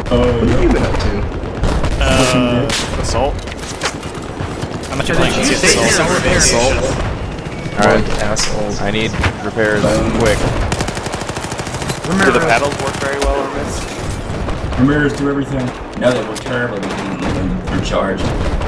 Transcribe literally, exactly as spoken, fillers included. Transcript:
Oh, what have you been up to? Uh, assault. I'm actually playing you against say assault. you're repair? Assault. Alright, Assholes. I need repairs Um, quick. Do the paddles work very well on this? Ramirez, do everything. No, they were terrible. We didn't even recharge.